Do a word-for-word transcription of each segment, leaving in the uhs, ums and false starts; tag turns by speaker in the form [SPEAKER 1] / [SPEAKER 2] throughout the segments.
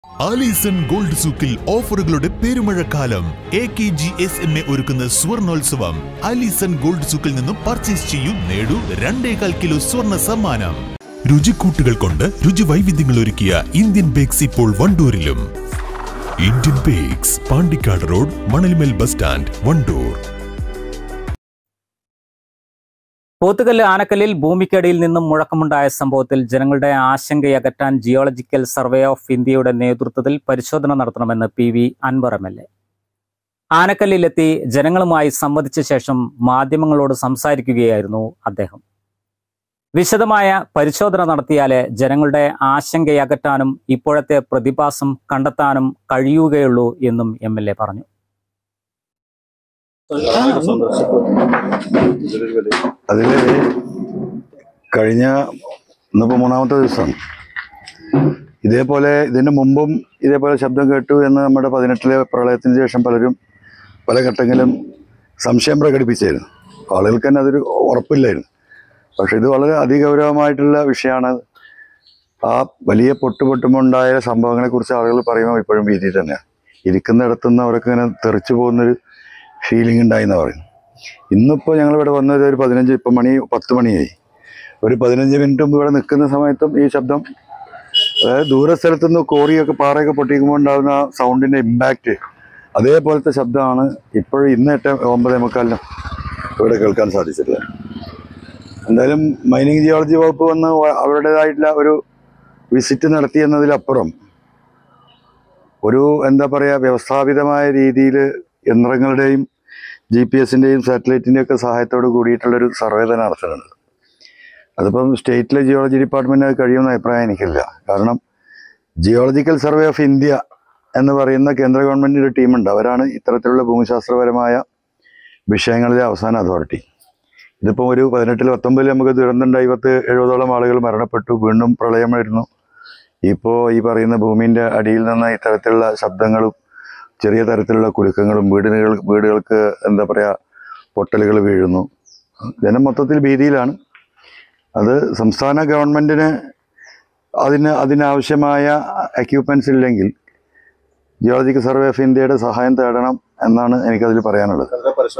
[SPEAKER 1] Alison gold സൂക്കിൽ ഓഫറുകളുടെ പെരുമഴക്കാലം. A K G S M A ഒരുക്കുന്ന സ്വർണോത്സവം. ആലീസൺ ഗോൾഡ് സൂക്കിൽ നിന്നും പർച്ചേസ് ചെയ്യൂ, നേടൂ രണ്ടേകാൽ കിലോ സ്വർണ്ണ സമ്മാനം. രുചിക്കൂട്ടുകൾ കൊണ്ട് രുചി വൈവിധ്യങ്ങൾ ഒരുക്കിയ ഇന്ത്യൻ ബേക്സ് ഇപ്പോൾ വണ്ടൂരിലും. Indian Bakes, Pandikkad road, Manalmel bus stand, Wandoor.
[SPEAKER 2] Pothukallu ആനക്കല്ലിൽ ഭൂമിക്കടിയിൽ നിന്നും മുഴക്കമുണ്ടായ സംഭവത്തിൽ ജനങ്ങളുടെ ആശങ്കയകറ്റാൻ ജിയോളജിക്കൽ സർവേ ഓഫ് ഇന്ത്യയുടെ നേതൃത്വത്തിൽ പരിശോധന നടത്തണമെന്ന് P V Anvar M L A. ആനക്കല്ലിലെത്തി ജനങ്ങളുമായി സംവദിച്ച ശേഷം മാധ്യമങ്ങളോട് സംസാരിക്കുകയായിരുന്നു അദ്ദേഹം. വിശദമായ പരിശോധന നടത്തിയാലേ ജനങ്ങളുടെ ആശങ്കയകറ്റാനും ഇപ്പോഴത്തെ പ്രതിഭാസം കണ്ടെത്താനും കഴിയുകയുള്ളൂ എന്നും എം എൽ എ പറഞ്ഞു.
[SPEAKER 3] അതില് കഴിഞ്ഞ ഇന്നിപ്പോ മൂന്നാമത്തെ ദിവസം ഇതേപോലെ ഇതിന് മുമ്പും ഇതേപോലെ ശബ്ദം കേട്ടു എന്ന് നമ്മുടെ പതിനെട്ടിലെ പ്രളയത്തിന് ശേഷം പലരും പല ഘട്ടങ്ങളിലും സംശയം പ്രകടിപ്പിച്ചായിരുന്നു. ആളുകൾക്ക് തന്നെ അതൊരു ഉറപ്പില്ലായിരുന്നു. പക്ഷെ ഇത് വളരെ അതിഗൗരവമായിട്ടുള്ള വിഷയമാണ്. ആ വലിയ പൊട്ടുപൊട്ടുമുണ്ടായ സംഭവങ്ങളെ കുറിച്ച് ആളുകൾ പറയുമ്പോൾ ഇപ്പോഴും ഭീതി തന്നെയാണ്. ഇരിക്കുന്നിടത്തുനിന്ന് അവർക്ക് ഇങ്ങനെ തെറിച്ചു പോകുന്നൊരു ഫീലിംഗ് ഉണ്ടായിന്ന് പറയും. ഇന്നിപ്പോൾ ഞങ്ങളിവിടെ വന്നത് ഒരു പതിനഞ്ച് ഇപ്പം മണി പത്ത് മണിയായി. ഒരു പതിനഞ്ച് മിനിറ്റ് മുമ്പ് ഇവിടെ നിൽക്കുന്ന സമയത്തും ഈ ശബ്ദം, അതായത് ദൂരസ്ഥലത്തു നിന്ന് കോറിയൊക്കെ പാറയൊക്കെ പൊട്ടിക്കുമ്പോൾ ഉണ്ടാകുന്ന സൗണ്ടിൻ്റെ ഇമ്പാക്റ്റ് അതേപോലത്തെ ശബ്ദമാണ് ഇപ്പോഴും ഇന്ന് എട്ട് ഒമ്പതേ മുക്കാലിന് ഇവിടെ കേൾക്കാൻ സാധിച്ചിട്ടുള്ളത്. എന്തായാലും മൈനിങ് ജിയോളജി വകുപ്പ് വന്ന് അവരുടേതായിട്ടുള്ള ഒരു വിസിറ്റ് നടത്തി എന്നതിലപ്പുറം ഒരു എന്താ പറയുക വ്യവസ്ഥാപിതമായ രീതിയിൽ യന്ത്രങ്ങളുടെയും ജി പി എസിൻ്റെയും സാറ്റലൈറ്റിൻ്റെയും ഒക്കെ സഹായത്തോട് കൂടിയിട്ടുള്ളൊരു സർവേ തന്നെ നടത്തുന്നുണ്ട്. അതിപ്പം സ്റ്റേറ്റിലെ ജിയോളജി ഡിപ്പാർട്ട്മെൻറ്റ് അത് കഴിയുമെന്ന അഭിപ്രായം എനിക്കില്ല. കാരണം ജിയോളജിക്കൽ സർവേ ഓഫ് ഇന്ത്യ എന്ന് പറയുന്ന കേന്ദ്ര ഗവൺമെൻറ്റിൻ്റെ ടീമുണ്ട്. അവരാണ് ഇത്തരത്തിലുള്ള ഭൂമിശാസ്ത്രപരമായ വിഷയങ്ങളിലെ അവസാന അതോറിറ്റി. ഇതിപ്പോൾ ഒരു പതിനെട്ടിൽ പത്തൊമ്പതിൽ നമുക്ക് ദുരന്തമുണ്ടായി. പത്ത് എഴുപതോളം ആളുകൾ മരണപ്പെട്ടു. വീണ്ടും പ്രളയം വരുന്നു. ഇപ്പോൾ ഈ പറയുന്ന ഭൂമിൻ്റെ അടിയിൽ നിന്ന് ഇത്തരത്തിലുള്ള ശബ്ദങ്ങളും ചെറിയ തരത്തിലുള്ള കുലുക്കങ്ങളും വീടുകൾ വീടുകൾക്ക് എന്താ പറയുക പൊട്ടലുകൾ വീഴുന്നു. ജനം മൊത്തത്തിൽ ഭീതിയിലാണ്. അത് സംസ്ഥാന ഗവൺമെൻറ്റിന് അതിന് അതിനാവശ്യമായ എക്യുപ്മെൻറ്റ്സ് ഇല്ലെങ്കിൽ ജിയോളജിക്കൽ സർവേ ഓഫ് ഇന്ത്യയുടെ സഹായം തേടണം എന്നാണ് എനിക്കതിൽ പറയാനുള്ളത്.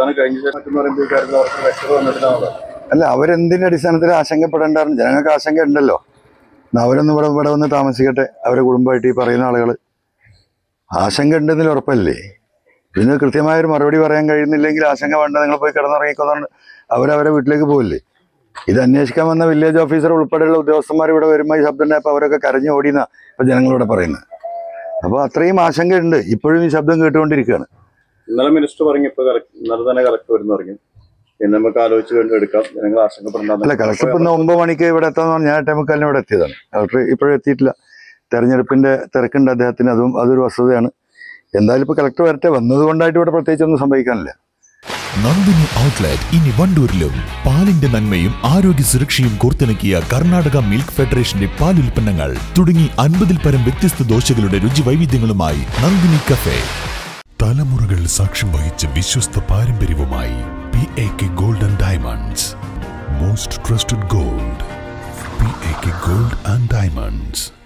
[SPEAKER 3] അല്ല, അവരെന്തിൻ്റെ അടിസ്ഥാനത്തിൽ ആശങ്കപ്പെടേണ്ടായിരുന്നു? ജനങ്ങൾക്ക് ആശങ്ക ഉണ്ടല്ലോ. അവരൊന്നും ഇവിടെ ഇവിടെ വന്ന് താമസിക്കട്ടെ. അവരുടെ കുടുംബമായിട്ട് ഈ പറയുന്ന ആളുകൾ ആശങ്ക ഉണ്ടെന്നതിൽ ഉറപ്പല്ലേ? ഇതിന് കൃത്യമായൊരു മറുപടി പറയാൻ കഴിയുന്നില്ലെങ്കിൽ ആശങ്ക വേണ്ട, നിങ്ങൾ പോയി കിടന്നുറങ്ങിക്കൊന്നുകൊണ്ട് അവരവരെ വീട്ടിലേക്ക് പോകില്ലേ? ഇത് അന്വേഷിക്കാൻ വന്ന വില്ലേജ് ഓഫീസർ ഉൾപ്പെടെയുള്ള ഉദ്യോഗസ്ഥന്മാർ ഇവിടെ വരുമ്പോൾ ഈ ശബ്ദം ഉണ്ടായപ്പോൾ അവരൊക്കെ കരഞ്ഞു ഓടിയെന്നാണ് ഇപ്പം ജനങ്ങളിവിടെ പറയുന്നത്. അപ്പോൾ അത്രയും ആശങ്ക ഉണ്ട്. ഇപ്പോഴും ഈ ശബ്ദം കേട്ടുകൊണ്ടിരിക്കുകയാണ്. ഇന്നലെ മിനിസ്റ്റർ പറഞ്ഞു, ഇപ്പോൾ ഇന്നലെ തന്നെ കളക്ടർ വരുന്നു പറഞ്ഞു. പിന്നെ നമുക്ക് ആലോചിച്ച് വേണ്ടി എടുക്കാം, ജനങ്ങൾ ആശങ്കപ്പെടേണ്ട. അല്ല, കളക്ടർ ഇപ്പം ഇന്ന് ഒമ്പത് മണിക്ക് ഇവിടെ എത്താന്ന് പറഞ്ഞാൽ ഞാൻ എട്ടേമുക്കാലിന് ഇവിടെ എത്തിയതാണ്. കളക്ടർ ഇപ്പോഴും എത്തിയിട്ടില്ല. തെരഞ്ഞെടുപ്പിൻ്റെ തിരക്കുണ്ട് അദ്ദേഹത്തിന്. അതും അതൊരു വസ്തുതയാണ്. എന്തായാലും ഇപ്പോൾ കളക്ടർ വരട്ടെ. വന്നതുകൊണ്ടായിട്ട് ഇവിടെ പ്രത്യേകിച്ചൊന്നും സംഭവിക്കാനില്ല.
[SPEAKER 1] നന്ദിനി ഔട്ട്ലെറ്റ് ഇനി വണ്ടൂരിലും. പാലിന്റെ നന്മയും ആരോഗ്യ സുരക്ഷയും കോർത്തിണക്കിയ കർണാടക മിൽക്ക് ഫെഡറേഷന്റെ പാലുൽപ്പന്നങ്ങൾ തുടങ്ങി അൻപതിൽ പരം വ്യത്യസ്ത ദോശകളുടെ രുചി വൈവിധ്യങ്ങളുമായി നന്ദിനി കഫേ. തലമുറകൾ സാക്ഷ്യം വഹിച്ച വിശ്വസ്ത പാരമ്പര്യവുമായി P A K gold and diamonds. Most trusted gold. P A K gold and diamonds.